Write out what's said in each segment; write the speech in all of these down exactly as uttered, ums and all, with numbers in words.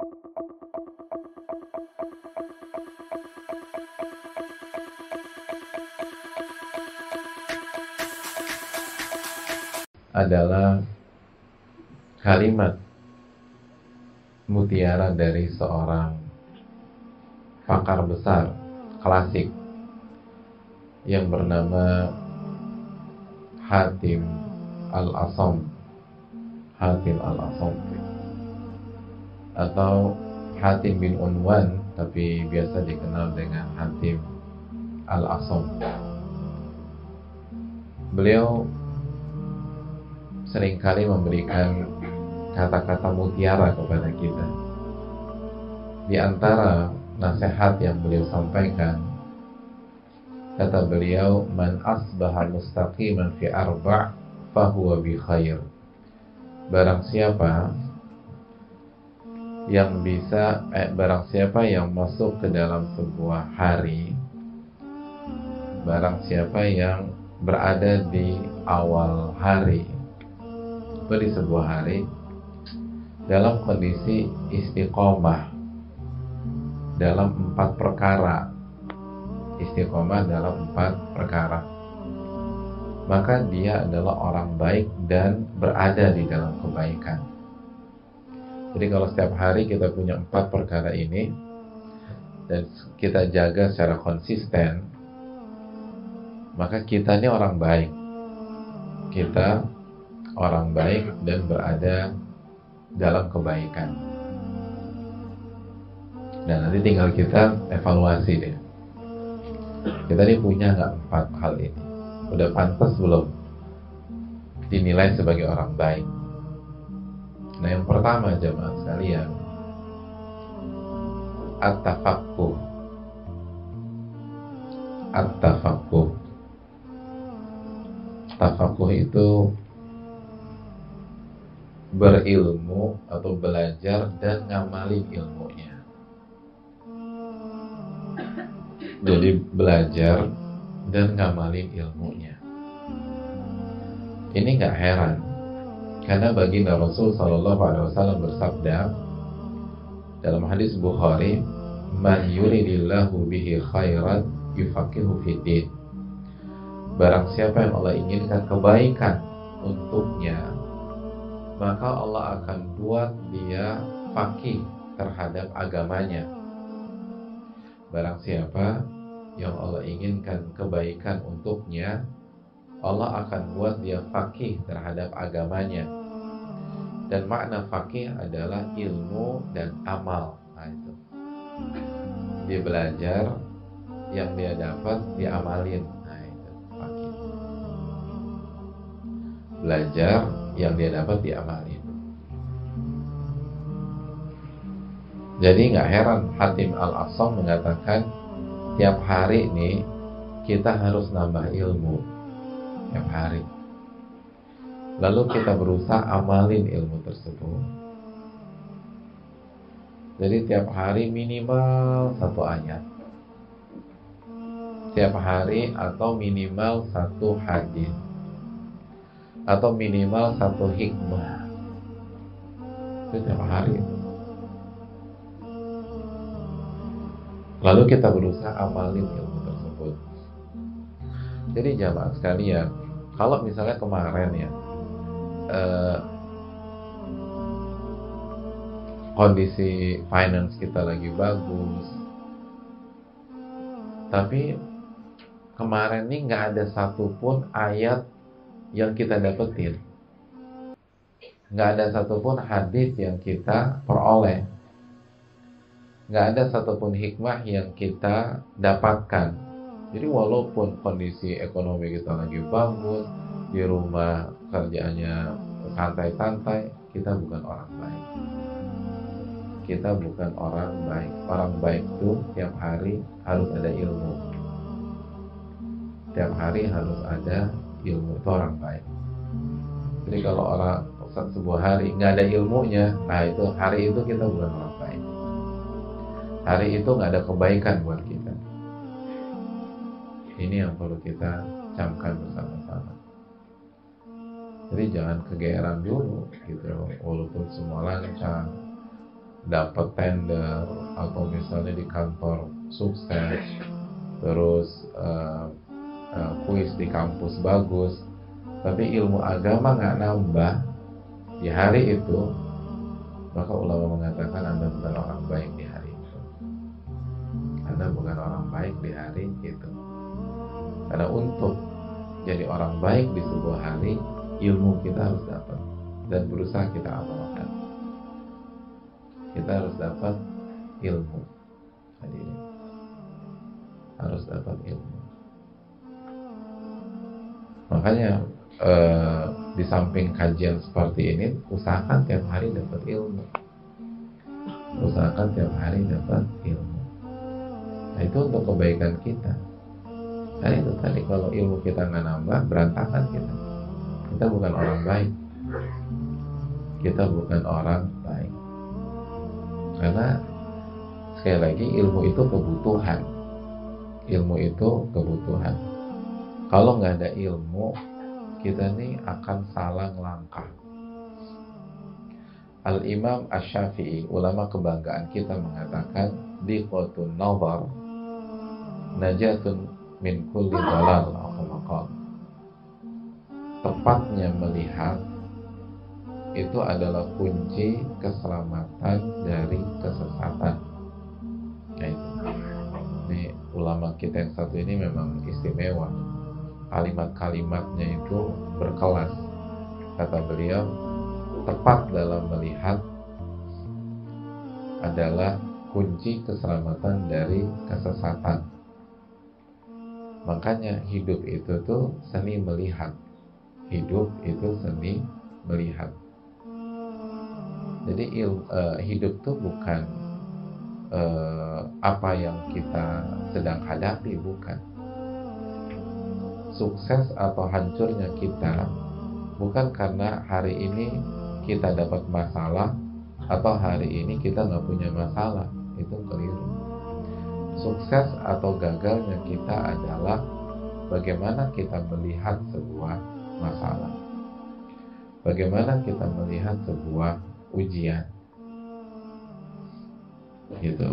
adalah kalimat mutiara dari seorang pakar besar klasik yang bernama Hatim Al-Asam, Hatim Al-Asam atau Hatim bin Unwan, tapi biasa dikenal dengan Hatim Al-Asam. Beliau seringkali memberikan kata-kata mutiara kepada kita. Di antara nasihat yang beliau sampaikan, kata beliau, man asbaha mustaqiman fi arba' fahuwa bi khair. Barang siapa yang bisa eh, barang siapa yang masuk ke dalam sebuah hari, barang siapa yang berada di awal hari, itu di sebuah hari dalam kondisi istiqomah dalam empat perkara, istiqomah dalam empat perkara, maka dia adalah orang baik dan berada di dalam kebaikan. Jadi kalau setiap hari kita punya empat perkara ini dan kita jaga secara konsisten, maka kita ini orang baik, kita orang baik dan berada dalam kebaikan. Dan nanti tinggal kita evaluasi deh, kita ini punya nggak empat hal ini? Udah pantas belum dinilai sebagai orang baik? Nah, yang pertama jemaah sekalian, at-tafaqquh. At-tafaqquh. Tafaqquh itu berilmu atau belajar dan ngamalin ilmunya. Jadi belajar dan ngamalin ilmunya. Ini nggak heran, karena baginda Rasul Shallallahu Alaihi Wasallam bersabda dalam hadis Bukhari, "Man yuridillahu bihi khairan yufaqihu fiddin." Barang siapa yang Allah inginkan kebaikan untuknya, maka Allah akan buat dia faqih terhadap agamanya. Barang siapa yang Allah inginkan kebaikan untuknya, Allah akan buat dia faqih terhadap agamanya. Dan makna faqih adalah ilmu dan amal. Nah, itu dia belajar, yang dia dapat diamalin. Nah, itu faqih. Belajar, yang dia dapat diamalin. Jadi nggak heran Hatim Al-Asam mengatakan tiap hari nih kita harus nambah ilmu tiap hari. Lalu kita berusaha amalin ilmu tersebut. Jadi tiap hari minimal satu ayat, tiap hari atau minimal satu hadis, atau minimal satu hikmah. Itu tiap hari. Lalu kita berusaha amalin ilmu tersebut. Jadi jamaah sekalian, kalau misalnya kemarin ya eh, kondisi finance kita lagi bagus, tapi kemarin ini nggak ada satupun ayat yang kita dapetin, nggak ada satupun hadis yang kita peroleh, nggak ada satupun hikmah yang kita dapatkan. Jadi walaupun kondisi ekonomi kita lagi bagus, di rumah kerjaannya santai-santai, kita bukan orang baik. Kita bukan orang baik. Orang baik itu tiap hari harus ada ilmu. Tiap hari harus ada ilmu, itu orang baik. Jadi kalau orang sebuah hari nggak ada ilmunya, nah itu hari itu kita bukan orang baik. Hari itu nggak ada kebaikan buat kita. Ini yang perlu kita camkan bersama-sama. Jadi jangan kegeeran dulu gitu, walaupun semua lancar, dapat tender atau misalnya di kantor sukses, terus uh, uh, kuis di kampus bagus, tapi ilmu agama nggak nambah di hari itu, maka ulama mengatakan Anda bukan orang baik di hari itu. Anda bukan orang baik di hari itu. Karena untuk jadi orang baik di sebuah hari, ilmu kita harus dapat dan berusaha kita amalkan. Kita harus dapat ilmu. Hadirin, harus dapat ilmu. Makanya eh, di samping kajian seperti ini, usahakan tiap hari dapat ilmu. Usahakan tiap hari dapat ilmu. Nah, itu untuk kebaikan kita. Nah, itu tadi, kalau ilmu kita nggak nambah, berantakan kita. Kita bukan orang baik. Kita bukan orang baik. Karena sekali lagi, ilmu itu kebutuhan. Ilmu itu kebutuhan. Kalau nggak ada ilmu, kita nih akan salah langkah. Al-Imam Asy-Syafi'i, ulama kebanggaan kita, mengatakan diqatun nazar najatun min kulli dalal. Tepatnya melihat itu adalah kunci keselamatan dari kesesatan. Nah, itu. Ini ulama kita yang satu ini memang istimewa. Kalimat-kalimatnya itu berkelas. Kata beliau, tepat dalam melihat adalah kunci keselamatan dari kesesatan. Makanya hidup itu tuh seni melihat. Hidup itu seni melihat. Jadi il, uh, hidup tuh bukan uh, apa yang kita sedang hadapi, bukan. Sukses atau hancurnya kita bukan karena hari ini kita dapat masalah atau hari ini kita nggak punya masalah. Itu keliru. Sukses atau gagalnya kita adalah bagaimana kita melihat sebuah masalah, bagaimana kita melihat sebuah ujian, gitu.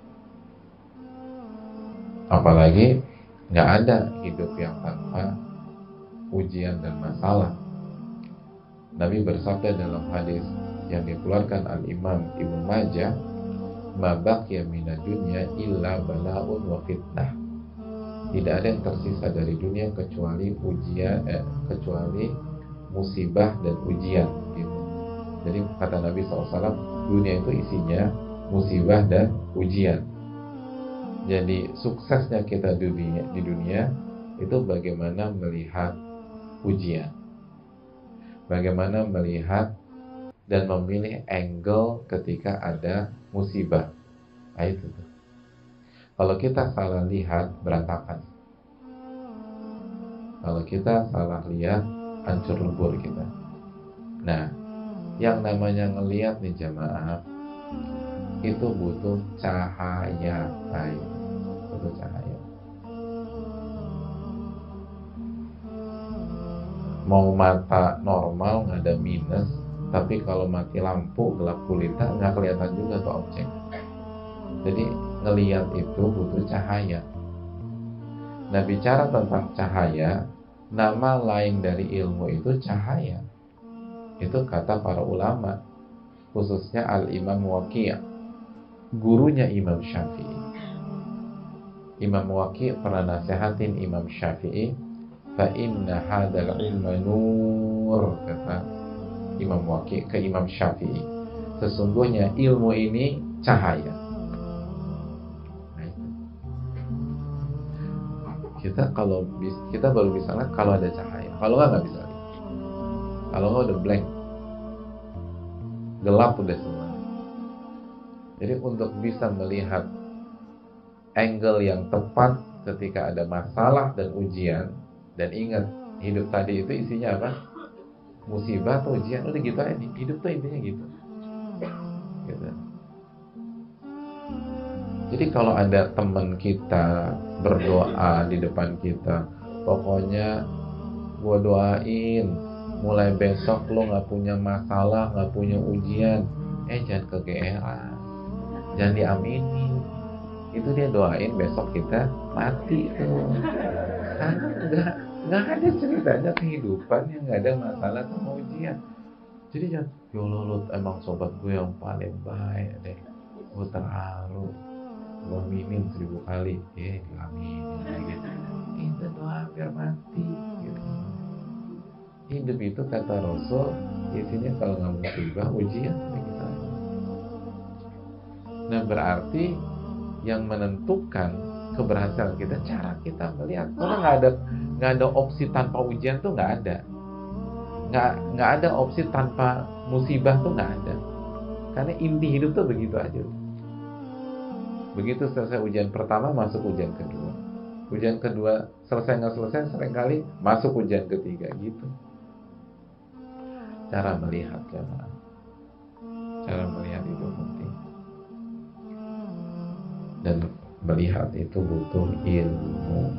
Apalagi nggak ada hidup yang tanpa ujian dan masalah. Nabi bersabda dalam hadis yang dikeluarkan Al-Imam Ibnu Majah, "Ma baqiya minad dunya illa bala'un wa fitnah." Tidak ada yang tersisa dari dunia kecuali ujian, eh, kecuali musibah dan ujian, gitu. Jadi kata Nabi shallallahu alaihi wasallam, dunia itu isinya musibah dan ujian. Jadi suksesnya kita di dunia, di dunia itu bagaimana melihat ujian, bagaimana melihat dan memilih angle ketika ada musibah. Nah, itu tuh. Kalau kita salah lihat, berantakan. Kalau kita salah lihat, hancur lebur kita. Nah, yang namanya ngelihat nih jamaah, itu butuh cahaya. Baik, butuh cahaya. Mau mata normal nggak ada minus, tapi kalau mati lampu gelap gulita nggak kelihatan juga tuh objek. Jadi ngelihat itu butuh cahaya. Nah, bicara tentang cahaya, nama lain dari ilmu itu cahaya. Itu kata para ulama, khususnya Al-Imam Waqi', gurunya Imam Syafi'i. Imam Waqi' pernah nasihatin Imam Syafi'i, fa inna hadzal ilma nur, kata Imam Waqi' ke Imam Syafi'i, sesungguhnya ilmu ini cahaya. Nah, itu. Kita kalau kita baru bisa lihat kalau ada cahaya, kalau nggak nggak bisa lihat. Kalau nggak udah blank, gelap udah semua. Jadi untuk bisa melihat angle yang tepat ketika ada masalah dan ujian, dan ingat hidup tadi itu isinya apa? Musibah atau ujian, udah gitu aja. Hidup tuh intinya gitu. Gitu. Jadi kalau ada teman kita berdoa di depan kita, pokoknya gua doain mulai besok lo nggak punya masalah, nggak punya ujian, eh jangan kegeeran. jangan diamini. Itu dia doain besok kita mati tuh. Karena nggak nggak ada ceritanya kehidupan yang nggak ada masalah sama ujian. Jadi jangan, ya Allah lu emang sobat gue yang paling baik deh, gue terharu, gue aminin seribu kali, eh aminin lagi. Itu doa biar mati. Gitu. Hidup itu kata Rasul, isinya kalau nggak musibah ujian gitu. Nah berarti yang menentukan keberhasilan kita cara kita melihat. Karena nggak ada nggak ada opsi tanpa ujian tuh nggak ada. Nggak nggak ada opsi tanpa musibah tuh nggak ada. Karena inti hidup tuh begitu aja. Begitu selesai ujian pertama masuk ujian kedua. Ujian kedua selesai nggak selesai seringkali masuk ujian ketiga gitu. Cara melihat jemaah. Cara melihat itu penting. Dan melihat itu butuh ilmu.